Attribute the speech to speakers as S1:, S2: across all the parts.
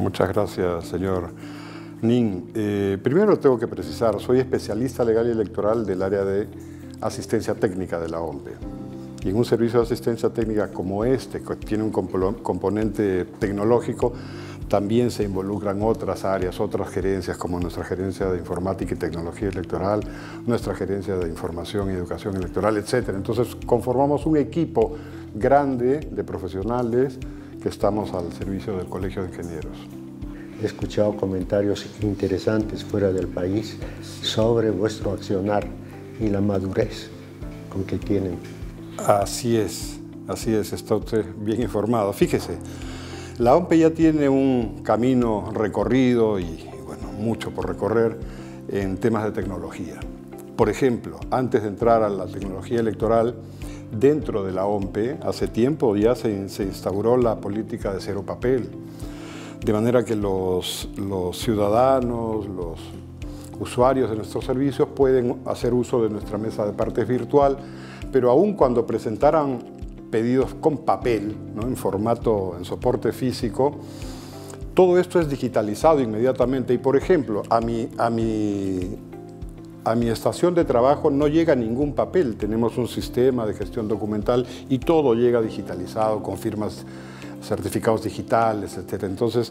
S1: Muchas gracias, señor Nin. Primero tengo que precisar, soy especialista legal y electoral del área de asistencia técnica de la OMPE. Y en un servicio de asistencia técnica como este, que tiene un componente tecnológico, también se involucran otras áreas, otras gerencias, como nuestra gerencia de informática y tecnología electoral, nuestra gerencia de información y educación electoral, etc. Entonces conformamos un equipo grande de profesionales que estamos al servicio del Colegio de Ingenieros.
S2: He escuchado comentarios interesantes fuera del país sobre vuestro accionar y la madurez con que tienen.
S1: Así es, está usted bien informado. Fíjese, la OMPE ya tiene un camino recorrido y bueno, mucho por recorrer en temas de tecnología. Por ejemplo, antes de entrar a la tecnología electoral, dentro de la OMPE, hace tiempo ya se instauró la política de cero papel, de manera que los ciudadanos, los usuarios de nuestros servicios pueden hacer uso de nuestra mesa de partes virtual, pero aún cuando presentaran pedidos con papel, ¿no? En formato, en soporte físico, todo esto es digitalizado inmediatamente y, por ejemplo, a mi estación de trabajo no llega ningún papel, tenemos un sistema de gestión documental y todo llega digitalizado con firmas, certificados digitales, etc. Entonces,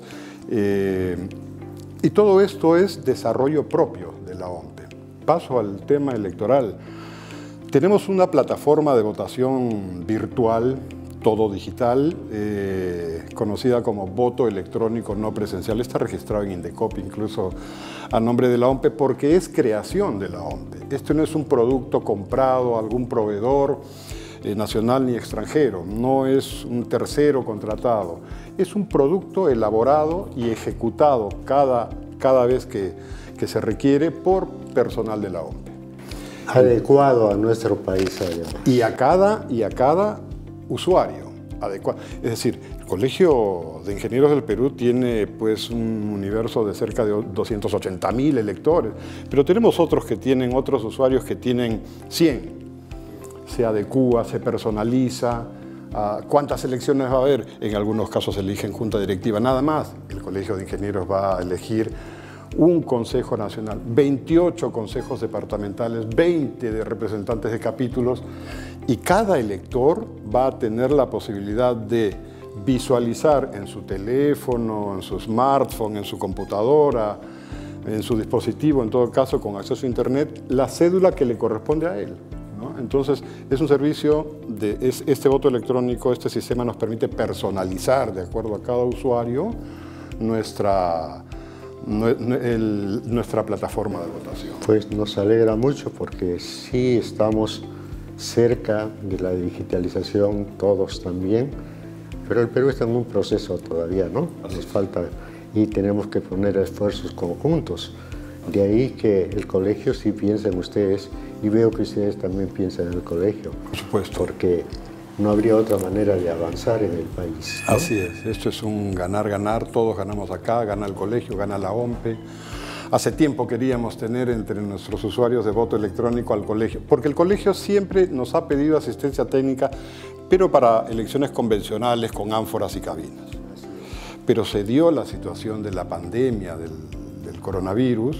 S1: y todo esto es desarrollo propio de la OMPE. Paso al tema electoral. Tenemos una plataforma de votación virtual, todo digital, conocida como voto electrónico no presencial. Está registrado en Indecop, incluso a nombre de la OMPE, porque es creación de la OMPE. Esto no es un producto comprado a algún proveedor nacional ni extranjero, no es un tercero contratado. Es un producto elaborado y ejecutado cada vez que se requiere por personal de la OMPE.
S2: Adecuado a nuestro país.
S1: Y a cada usuario. Es decir, el Colegio de Ingenieros del Perú tiene pues un universo de cerca de 280.000 electores, pero tenemos otros que tienen, otros usuarios que tienen 100. Se adecúa, se personaliza. ¿Cuántas elecciones va a haber? En algunos casos se eligen junta directiva, nada más. El Colegio de Ingenieros va a elegir un Consejo Nacional, 28 consejos departamentales, 20 de representantes de capítulos, y cada elector va a tener la posibilidad de visualizar en su teléfono, en su smartphone, en su computadora, en su dispositivo, en todo caso con acceso a internet, la cédula que le corresponde a él, ¿no? Entonces es un servicio, este voto electrónico, este sistema nos permite personalizar de acuerdo a cada usuario nuestra plataforma de votación.
S2: Pues nos alegra mucho porque sí estamos cerca de la digitalización, todos también, pero el Perú está en un proceso todavía, ¿no? Nos falta y tenemos que poner esfuerzos conjuntos. De ahí que el colegio sí piensa en ustedes y veo que ustedes también piensan en el colegio.
S1: Por supuesto.
S2: Porque no habría otra manera de avanzar en el país, ¿no?
S1: Así es, esto es un ganar-ganar, todos ganamos acá, gana el colegio, gana la OMPE. Hace tiempo queríamos tener entre nuestros usuarios de voto electrónico al colegio, porque el colegio siempre nos ha pedido asistencia técnica, pero para elecciones convencionales con ánforas y cabinas. Pero se dio la situación de la pandemia, del coronavirus.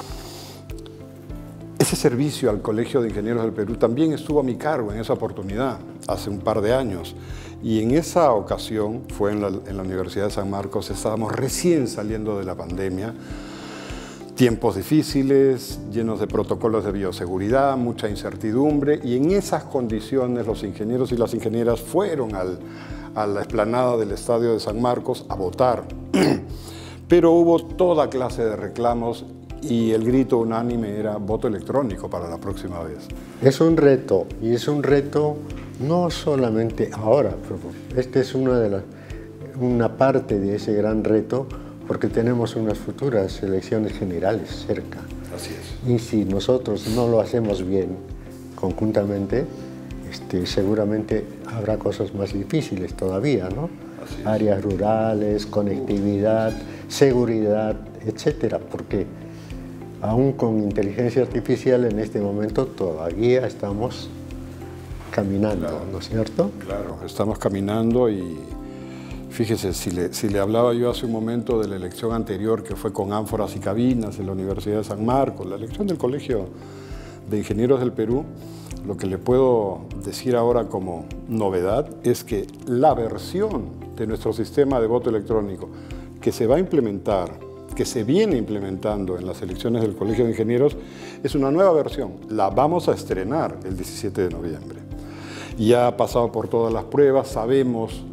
S1: Ese servicio al Colegio de Ingenieros del Perú también estuvo a mi cargo en esa oportunidad, hace un par de años. Y en esa ocasión, fue en la Universidad de San Marcos, estábamos recién saliendo de la pandemia, tiempos difíciles, llenos de protocolos de bioseguridad, mucha incertidumbre, y en esas condiciones los ingenieros y las ingenieras fueron a la explanada del Estadio de San Marcos a votar. Pero hubo toda clase de reclamos y el grito unánime era voto electrónico para la próxima vez.
S2: Es un reto, y es un reto no solamente ahora, pero esta es una parte de ese gran reto, porque tenemos unas futuras elecciones generales cerca.
S1: Así es.
S2: Y si nosotros no lo hacemos bien conjuntamente, seguramente habrá cosas más difíciles todavía, ¿no?
S1: Así es.
S2: Áreas rurales, conectividad, seguridad, etcétera, porque aún con inteligencia artificial en este momento todavía estamos caminando, claro, ¿no es cierto?
S1: Claro, estamos caminando y Fíjese, si le hablaba yo hace un momento de la elección anterior que fue con ánforas y cabinas en la Universidad de San Marcos, la elección del Colegio de Ingenieros del Perú, lo que le puedo decir ahora como novedad es que la versión de nuestro sistema de voto electrónico que se va a implementar, que se viene implementando en las elecciones del Colegio de Ingenieros, es una nueva versión. La vamos a estrenar el 17 de noviembre. Ya ha pasado por todas las pruebas, sabemos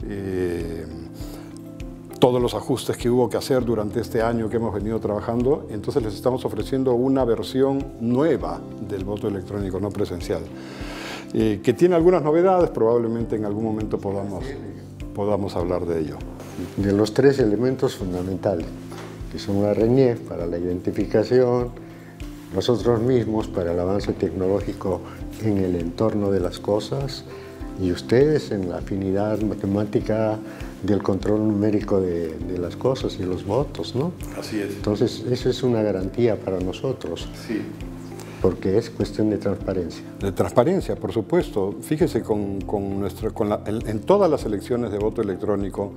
S1: todos los ajustes que hubo que hacer durante este año que hemos venido trabajando, entonces les estamos ofreciendo una versión nueva del voto electrónico no presencial, que tiene algunas novedades, probablemente en algún momento podamos hablar de ello.
S2: De los 3 elementos fundamentales, que son la RENIEC para la identificación, nosotros mismos para el avance tecnológico en el entorno de las cosas, y ustedes en la afinidad matemática del control numérico de las cosas y los votos, ¿no?
S1: Así es.
S2: Entonces, eso es una garantía para nosotros.
S1: Sí.
S2: Porque es cuestión de transparencia.
S1: De transparencia, por supuesto. Fíjese, en todas las elecciones de voto electrónico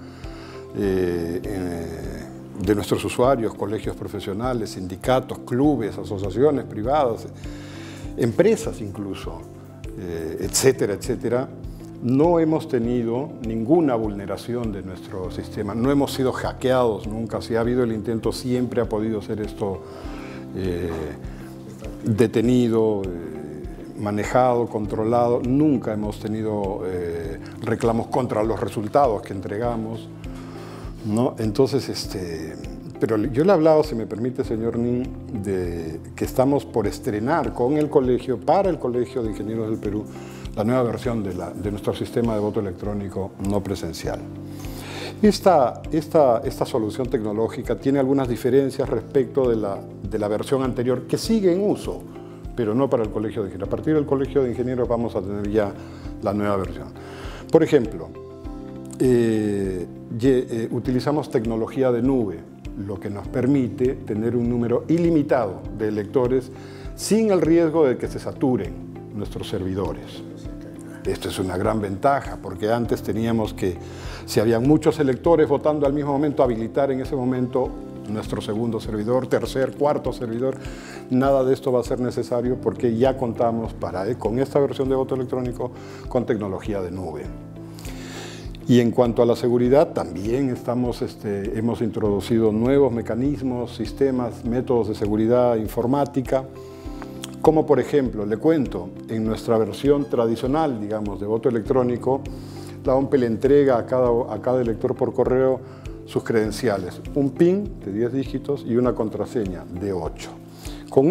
S1: de nuestros usuarios, colegios profesionales, sindicatos, clubes, asociaciones privadas, empresas incluso, etcétera, etcétera, no hemos tenido ninguna vulneración de nuestro sistema, no hemos sido hackeados nunca. Si ha habido el intento, siempre ha podido ser esto detenido, manejado, controlado. Nunca hemos tenido reclamos contra los resultados que entregamos, ¿no? Entonces, pero yo le hablaba, si me permite, señor Nin, de que estamos por estrenar con el colegio, para el Colegio de Ingenieros del Perú, la nueva versión de nuestro sistema de voto electrónico no presencial. Esta solución tecnológica tiene algunas diferencias respecto de la versión anterior, que sigue en uso, pero no para el Colegio de Ingenieros. A partir del Colegio de Ingenieros vamos a tener ya la nueva versión. Por ejemplo, utilizamos tecnología de nube, lo que nos permite tener un número ilimitado de electores sin el riesgo de que se saturen nuestros servidores. Esto es una gran ventaja, porque antes teníamos que, si habían muchos electores votando al mismo momento, habilitar en ese momento nuestro segundo servidor, tercer, cuarto servidor. Nada de esto va a ser necesario porque ya contamos con esta versión de voto electrónico con tecnología de nube. Y en cuanto a la seguridad, también hemos introducido nuevos mecanismos, sistemas, métodos de seguridad informática, como por ejemplo, le cuento, en nuestra versión tradicional, digamos, de voto electrónico, la OMPE le entrega a cada elector por correo sus credenciales, un PIN de 10 dígitos y una contraseña de 8. Con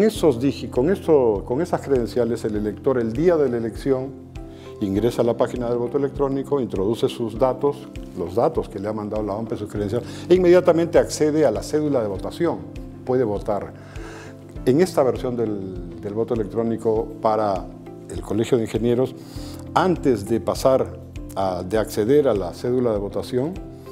S1: esas credenciales, el elector, el día de la elección, ingresa a la página del voto electrónico, introduce sus datos, los datos que le ha mandado la OMPE, sus credenciales, e inmediatamente accede a la cédula de votación. Puede votar. En esta versión del voto electrónico para el Colegio de Ingenieros, antes de de acceder a la cédula de votación,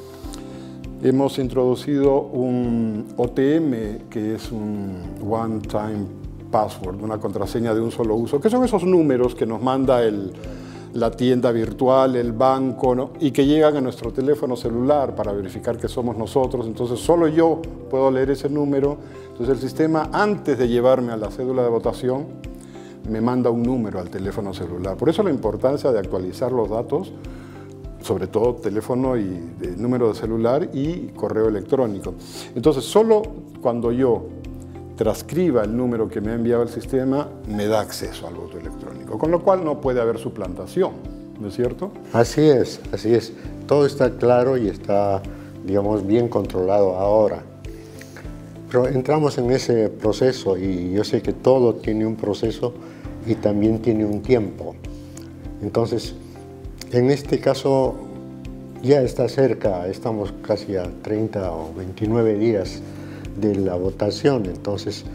S1: hemos introducido un OTM, que es un One Time Password, una contraseña de un solo uso, que son esos números que nos manda la tienda virtual, el banco, ¿no? Y que llegan a nuestro teléfono celular para verificar que somos nosotros. Entonces solo yo puedo leer ese número. Entonces el sistema, antes de llevarme a la cédula de votación, me manda un número al teléfono celular. Por eso la importancia de actualizar los datos, sobre todo teléfono y número de celular y correo electrónico. Entonces solo cuando yo transcriba el número que me ha enviado el sistema, me da acceso al voto electrónico, con lo cual no puede haber suplantación, ¿no es cierto?
S2: Así es, así es. Todo está claro y está, digamos, bien controlado ahora. Pero entramos en ese proceso y yo sé que todo tiene un proceso y también tiene un tiempo. Entonces, en este caso ya está cerca, estamos casi a 30 o 29 días de la votación. Entonces,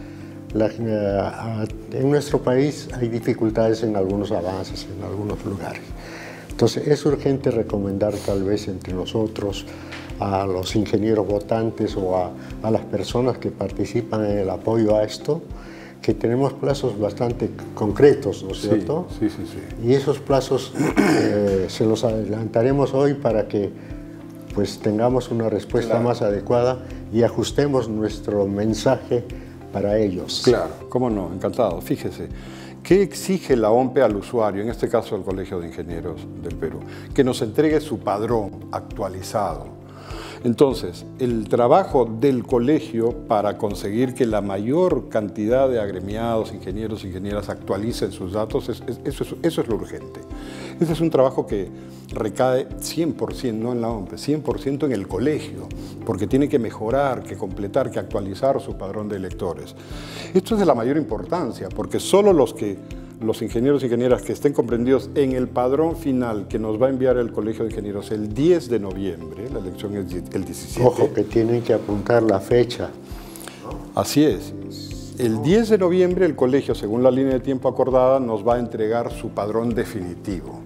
S2: en nuestro país hay dificultades en algunos avances, en algunos lugares. Entonces, es urgente recomendar tal vez entre nosotros a los ingenieros votantes o a las personas que participan en el apoyo a esto, que tenemos plazos bastante concretos, ¿no es cierto?
S1: Sí, sí, sí.
S2: Y esos plazos se los adelantaremos hoy para que pues tengamos una respuesta más adecuada y ajustemos nuestro mensaje para ellos.
S1: Claro, cómo no, encantado. Fíjese, ¿qué exige la OMPE al usuario, en este caso el Colegio de Ingenieros del Perú? Que nos entregue su padrón actualizado. Entonces, el trabajo del colegio para conseguir que la mayor cantidad de agremiados, ingenieros e ingenieras actualicen sus datos, eso es lo urgente. Ese es un trabajo que recae 100%, no en la OMPE, 100% en el colegio, porque tiene que mejorar, que completar, que actualizar su padrón de electores. Esto es de la mayor importancia, porque solo los ingenieros y ingenieras que estén comprendidos en el padrón final que nos va a enviar el Colegio de Ingenieros el 10 de noviembre, la elección es el 17.
S2: Ojo, que tienen que apuntar la fecha.
S1: Así es. El 10 de noviembre el colegio, según la línea de tiempo acordada, nos va a entregar su padrón definitivo.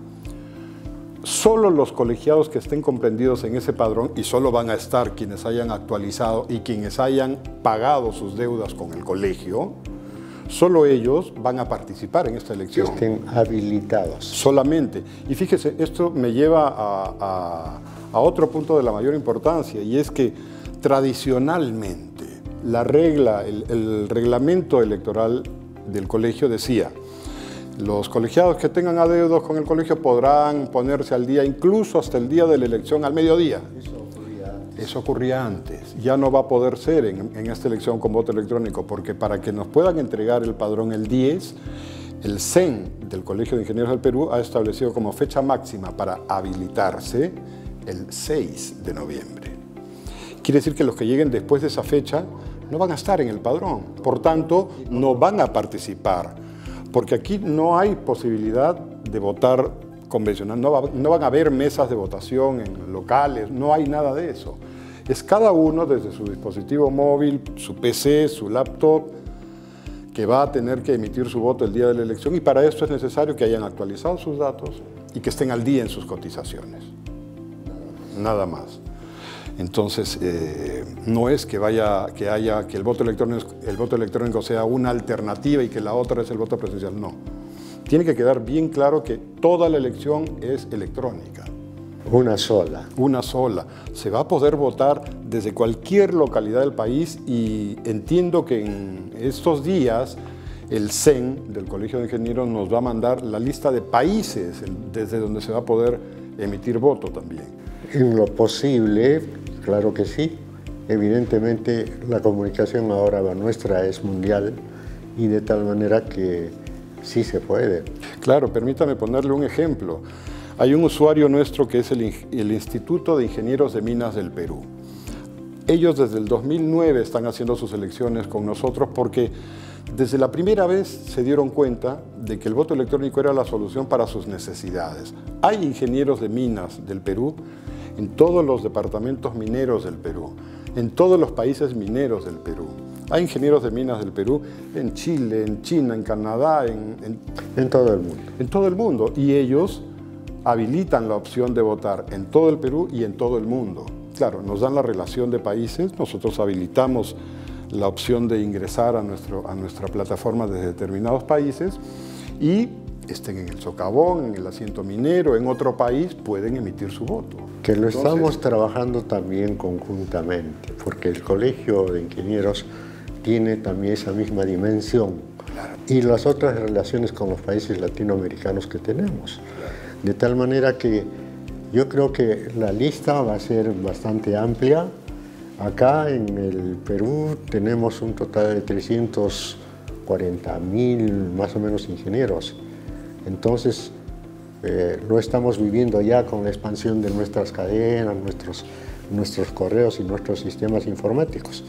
S1: Solo los colegiados que estén comprendidos en ese padrón, y solo van a estar quienes hayan actualizado y quienes hayan pagado sus deudas con el colegio, solo ellos van a participar en esta elección.
S2: Que estén habilitados.
S1: Solamente. Y fíjese, esto me lleva a otro punto de la mayor importancia, y es que tradicionalmente la regla, el reglamento electoral del colegio decía: los colegiados que tengan adeudos con el colegio podrán ponerse al día incluso hasta el día de la elección al mediodía. Eso ocurría antes. Ya no va a poder ser en esta elección con voto electrónico, porque para que nos puedan entregar el padrón el 10, el CEN del Colegio de Ingenieros del Perú ha establecido como fecha máxima para habilitarse el 6 de noviembre. Quiere decir que los que lleguen después de esa fecha no van a estar en el padrón, por tanto no van a participar, porque aquí no hay posibilidad de votar convencional, no van a haber mesas de votación en locales, no hay nada de eso. Es cada uno desde su dispositivo móvil, su PC, su laptop, que va a tener que emitir su voto el día de la elección, y para esto es necesario que hayan actualizado sus datos y que estén al día en sus cotizaciones. Nada más. Entonces, no es que el voto electrónico sea una alternativa y que la otra es el voto presencial, no. Tiene que quedar bien claro que toda la elección es electrónica.
S2: Una sola.
S1: Una sola. Se va a poder votar desde cualquier localidad del país, y entiendo que en estos días el CEN del Colegio de Ingenieros nos va a mandar la lista de países desde donde se va a poder emitir voto también.
S2: En lo posible, claro que sí. Evidentemente la comunicación ahora nuestra es mundial, y de tal manera que sí se puede.
S1: Claro, permítame ponerle un ejemplo. Hay un usuario nuestro que es el Instituto de Ingenieros de Minas del Perú. Ellos desde el 2009 están haciendo sus elecciones con nosotros, porque desde la primera vez se dieron cuenta de que el voto electrónico era la solución para sus necesidades. Hay ingenieros de minas del Perú en todos los departamentos mineros del Perú, en todos los países mineros del Perú. Hay ingenieros de minas del Perú en Chile, en China, en Canadá,
S2: en todo el mundo.
S1: En todo el mundo. Y ellos habilitan la opción de votar en todo el Perú y en todo el mundo. Claro, nos dan la relación de países, nosotros habilitamos la opción de ingresar a nuestra plataforma desde determinados países, y estén en el socavón, en el asiento minero, en otro país, pueden emitir su voto.
S2: Que lo estamos trabajando también conjuntamente, porque el Colegio de Ingenieros tiene también esa misma dimensión, claro, y las otras relaciones con los países latinoamericanos que tenemos. Claro. De tal manera que yo creo que la lista va a ser bastante amplia. Acá en el Perú tenemos un total de 340.000 más o menos ingenieros. Entonces, lo estamos viviendo ya con la expansión de nuestras cadenas, nuestros correos y nuestros sistemas informáticos.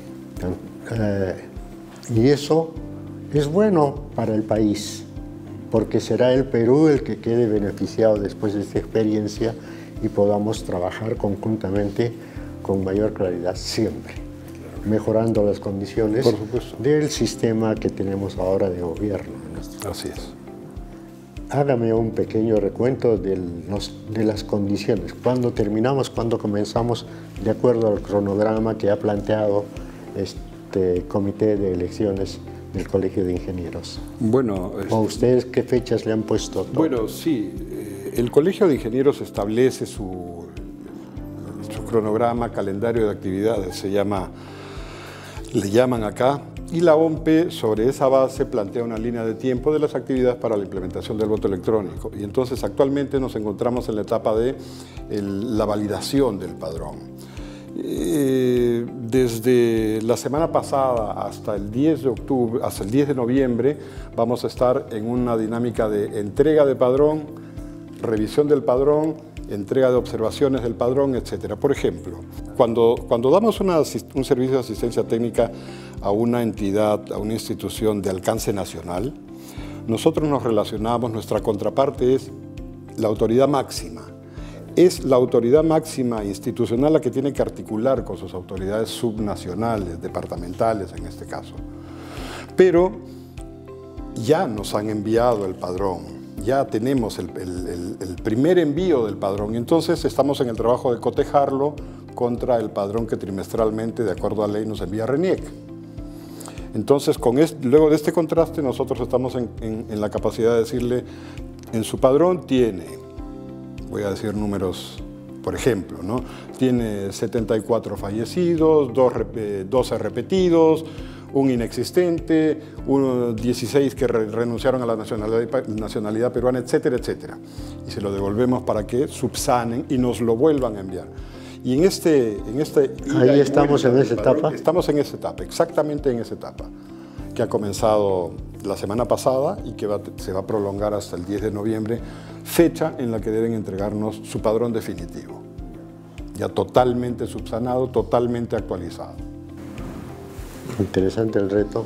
S2: Y eso es bueno para el país, porque será el Perú el que quede beneficiado después de esta experiencia y podamos trabajar conjuntamente con mayor claridad siempre, mejorando las condiciones del sistema que tenemos ahora de gobierno.
S1: Así es.
S2: Hágame un pequeño recuento de las condiciones. ¿Cuándo terminamos? ¿Cuándo comenzamos? De acuerdo al cronograma que ha planteado este comité de elecciones del Colegio de Ingenieros.
S1: Bueno,
S2: ¿a ustedes qué fechas le han puesto?
S1: Bueno, sí. El Colegio de Ingenieros establece su cronograma, calendario de actividades, le llaman acá, y la OMPE sobre esa base plantea una línea de tiempo de las actividades para la implementación del voto electrónico. Y entonces actualmente nos encontramos en la etapa de la validación del padrón. Desde la semana pasada hasta el 10 de octubre, hasta el 10 de noviembre, vamos a estar en una dinámica de entrega de padrón, revisión del padrón, entrega de observaciones del padrón, etc. Por ejemplo, cuando damos un servicio de asistencia técnica a una entidad, a una institución de alcance nacional, nosotros nos relacionamos, nuestra contraparte es la autoridad máxima. Es la autoridad máxima institucional la que tiene que articular con sus autoridades subnacionales, departamentales en este caso. Pero ya nos han enviado el padrón. Ya tenemos el primer envío del padrón y entonces estamos en el trabajo de cotejarlo contra el padrón que trimestralmente, de acuerdo a ley, nos envía RENIEC. Entonces, luego de este contraste, nosotros estamos en la capacidad de decirle, en su padrón tiene, voy a decir números, por ejemplo, ¿no? Tiene 74 fallecidos, 12 repetidos, un inexistente, 16 que renunciaron a la nacionalidad peruana, etcétera, etcétera. Y se lo devolvemos para que subsanen y nos lo vuelvan a enviar. Y ahí
S2: estamos en esa etapa.
S1: Estamos en esa etapa, exactamente en esa etapa, que ha comenzado la semana pasada y que se va a prolongar hasta el 10 de noviembre, fecha en la que deben entregarnos su padrón definitivo, ya totalmente subsanado, totalmente actualizado.
S2: Interesante el reto,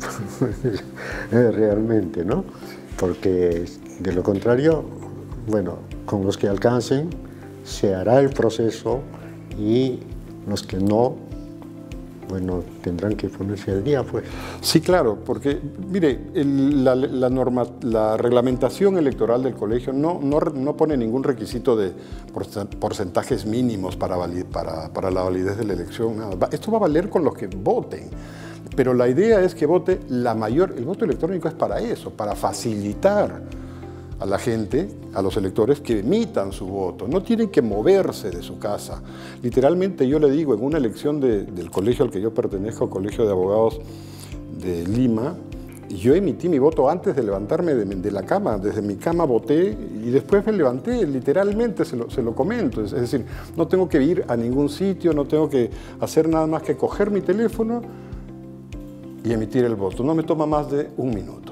S2: realmente, ¿no? Porque de lo contrario, bueno, con los que alcancen se hará el proceso y los que no, bueno, tendrán que ponerse al día, pues.
S1: Sí, claro, porque, mire, la reglamentación electoral del colegio no pone ningún requisito de porcentajes mínimos para la validez de la elección. Nada. Esto va a valer con los que voten, pero la idea es que vote el voto electrónico es para eso, para facilitar a la gente, a los electores que emitan su voto. No tienen que moverse de su casa. Literalmente yo le digo, en una elección del colegio al que yo pertenezco, Colegio de Abogados de Lima, yo emití mi voto antes de levantarme de la cama. Desde mi cama voté y después me levanté, literalmente se lo comento. Es decir, no tengo que ir a ningún sitio, no tengo que hacer nada más que coger mi teléfono y emitir el voto. No me toma más de un minuto.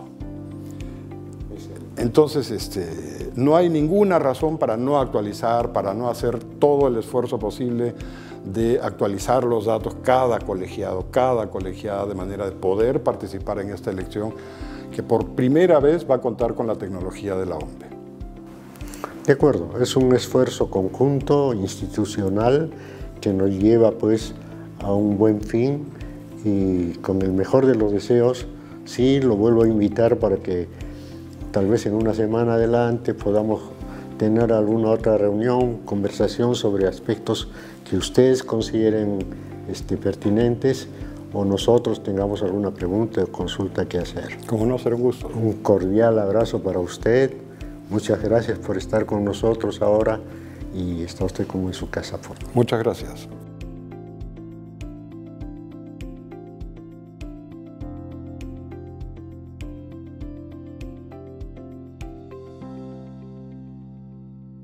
S1: Entonces, no hay ninguna razón para no actualizar, para no hacer todo el esfuerzo posible de actualizar los datos cada colegiada, de manera de poder participar en esta elección que por primera vez va a contar con la tecnología de la OMPE.
S2: De acuerdo, es un esfuerzo conjunto, institucional, que nos lleva pues a un buen fin y con el mejor de los deseos, sí, lo vuelvo a invitar para que tal vez en una semana adelante podamos tener alguna otra reunión, conversación sobre aspectos que ustedes consideren pertinentes o nosotros tengamos alguna pregunta o consulta que hacer.
S1: Como no, será un gusto.
S2: Un cordial abrazo para usted. Muchas gracias por estar con nosotros ahora y está usted como en su casa.
S1: Muchas gracias.